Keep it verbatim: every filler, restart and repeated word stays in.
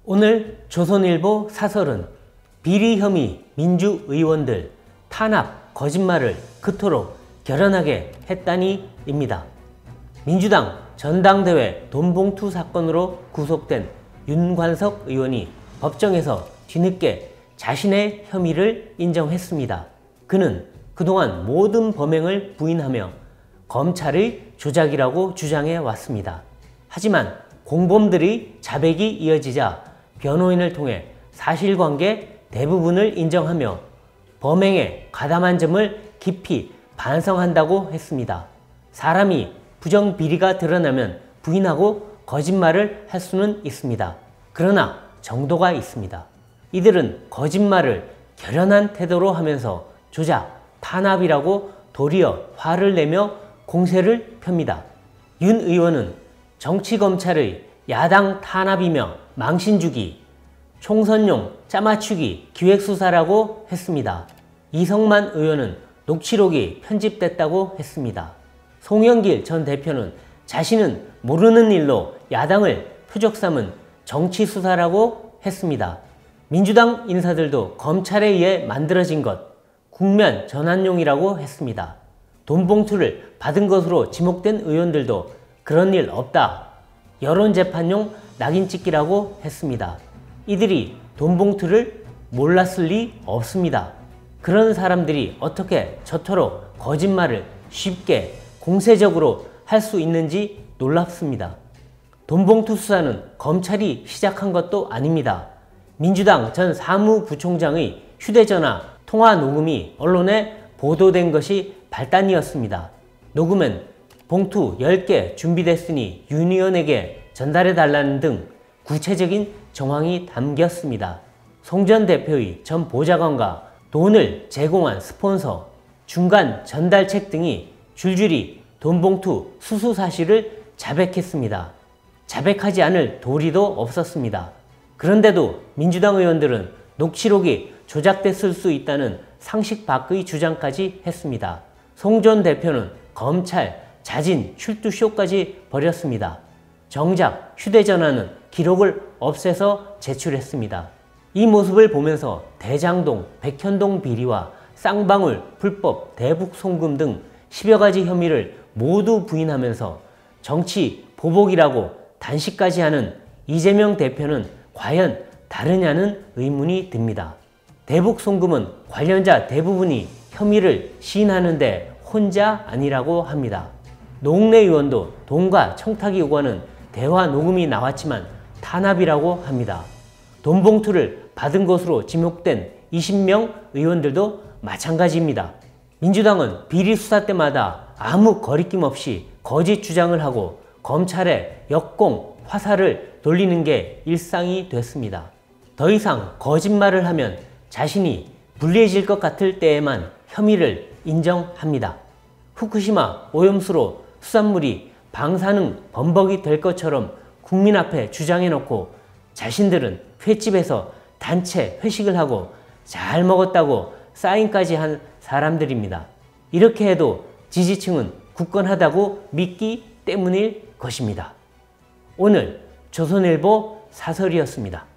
오늘 조선일보 사설은 비리 혐의 민주의원들 탄압 거짓말을 그토록 결연하게 했다니 입니다. 민주당 전당대회 돈봉투 사건으로 구속된 윤관석 의원이 법정에서 뒤늦게 자신의 혐의를 인정했습니다. 그는 그동안 모든 범행을 부인하며 검찰의 조작이라고 주장해 왔습니다. 하지만 공범들의 자백이 이어지자 변호인을 통해 사실관계 대부분을 인정하며 범행에 가담한 점을 깊이 반성한다고 했습니다. 사람이 부정비리가 드러나면 부인하고 거짓말을 할 수는 있습니다. 그러나 정도가 있습니다. 이들은 거짓말을 결연한 태도로 하면서 조작, 탄압이라고 도리어 화를 내며 공세를 펴니다. 윤 의원은 정치검찰의 야당 탄압이며 망신주기, 총선용 짜맞추기 기획수사라고 했습니다. 이성만 의원은 녹취록이 편집됐다고 했습니다. 송영길 전 대표는 자신은 모르는 일로 야당을 표적 삼은 정치수사라고 했습니다. 민주당 인사들도 검찰에 의해 만들어진 것, 국면 전환용이라고 했습니다. 돈봉투를 받은 것으로 지목된 의원들도 그런 일 없다, 여론재판용 낙인찍기라고 했습니다. 이들이 돈봉투를 몰랐을 리 없습니다. 그런 사람들이 어떻게 저토록 거짓말을 쉽게 공세적으로 할 수 있는지 놀랍습니다. 돈봉투 수사는 검찰이 시작한 것도 아닙니다. 민주당 전 사무부총장의 휴대전화 통화 녹음이 언론에 보도된 것이 발단이었습니다. 녹음은 봉투 열 개 준비됐으니 윤 의원에게 전달해달라는 등 구체적인 정황이 담겼습니다. 송 전 대표의 전 보좌관과 돈을 제공한 스폰서, 중간 전달책 등이 줄줄이 돈봉투 수수 사실을 자백했습니다. 자백하지 않을 도리도 없었습니다. 그런데도 민주당 의원들은 녹취록이 조작됐을 수 있다는 상식 밖의 주장까지 했습니다. 송 전 대표는 검찰 자진 출두쇼까지 벌였습니다. 정작 휴대전화는 기록을 없애서 제출했습니다. 이 모습을 보면서 대장동, 백현동 비리와 쌍방울, 불법 대북 송금 등 십여 가지 혐의를 모두 부인하면서 정치 보복이라고 단식까지 하는 이재명 대표는 과연 다르냐는 의문이 듭니다. 대북 송금은 관련자 대부분이 혐의를 시인하는데 혼자 아니라고 합니다. 노웅래 의원도 돈과 청탁이 오가는 대화 녹음이 나왔지만 탄압이라고 합니다. 돈봉투를 받은 것으로 지목된 이십 명 의원들도 마찬가지입니다. 민주당은 비리 수사 때마다 아무 거리낌 없이 거짓 주장을 하고 검찰에 역공, 화살을 돌리는 게 일상이 됐습니다. 더 이상 거짓말을 하면 자신이 불리해질 것 같을 때에만 혐의를 인정합니다. 후쿠시마 오염수로 수산물이 방사능 범벅이 될 것처럼 국민 앞에 주장해놓고 자신들은 횟집에서 단체 회식을 하고 잘 먹었다고 사인까지 한 사람들입니다. 이렇게 해도 지지층은 굳건하다고 믿기 때문일 것입니다. 오늘 조선일보 사설이었습니다.